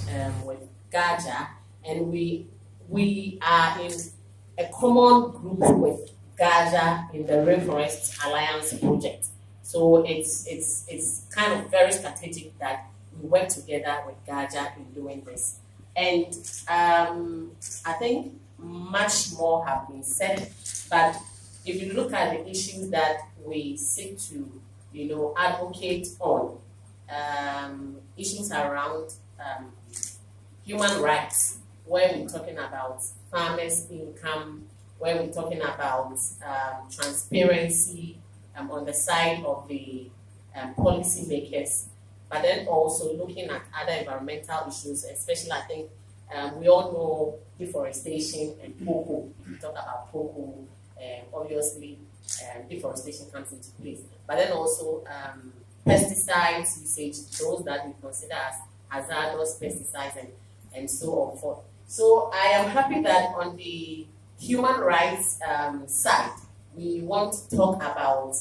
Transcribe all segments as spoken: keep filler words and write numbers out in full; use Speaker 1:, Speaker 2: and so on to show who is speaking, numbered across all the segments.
Speaker 1: um, with GAJA, and we we are in a common group with GAJA in the Rainforest Alliance project. So it's it's it's kind of very strategic that we work together with GAJA in doing this. And um, I think much more have been said, but if you look at the issues that we seek to, you know, advocate on, um, issues around um, human rights, where we're talking about farmers' income, where we're talking about um, transparency um, on the side of the um, policy makers, but then also looking at other environmental issues, especially I think um, we all know deforestation and cocoa. If we talk about cocoa, um, obviously um, deforestation comes into place. But then also um, pesticides usage, those that we consider as hazardous pesticides and, and so on forth. So I am happy that on the human rights um, side, we want to talk about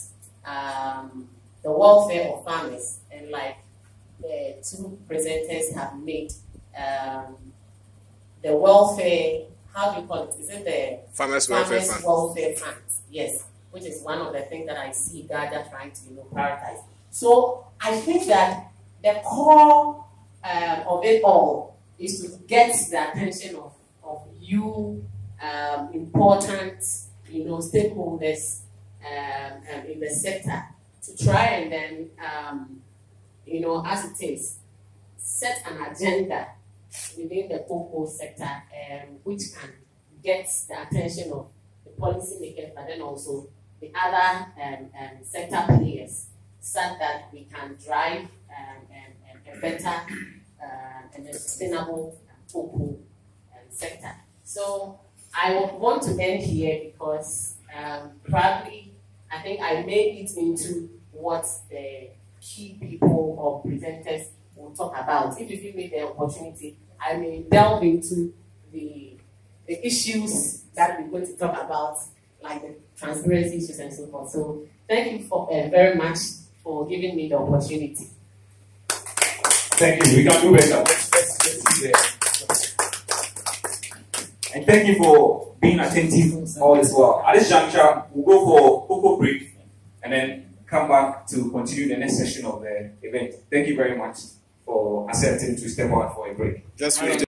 Speaker 1: um, the welfare of farmers, and like the two presenters have made, um, the welfare, how do you call it? Is it the
Speaker 2: Farmers,
Speaker 1: Farmers
Speaker 2: Welfare Fund?
Speaker 1: Welfare Fund, yes, which is one of the things that I see GAJA trying to, you know, prioritize. So I think that the core um, of it all is to get the attention of, of you um, important, you know, stakeholders um, um, in the sector to try and then, um, you know, as it is, set an agenda within the cocoa sector um, which can get the attention of the policymakers, but then also the other um, um, sector players, so that we can drive um, um, a better uh, and a sustainable cocoa um, sector. So I would want to end here because um, probably I think I made it into what the key people or presenters will talk about. If you give me the opportunity, I may delve into the, the issues that we're going to talk about, like the transparency issues and so forth. So thank you for uh, very much for giving me the opportunity.
Speaker 3: Thank you. We can do better. Let's, let's, let's be there. And thank you for being attentive all as well. At this juncture, we'll go for cocoa break and then come back to continue the next session of the event. Thank you very much for accepting to step out for a break.
Speaker 2: Just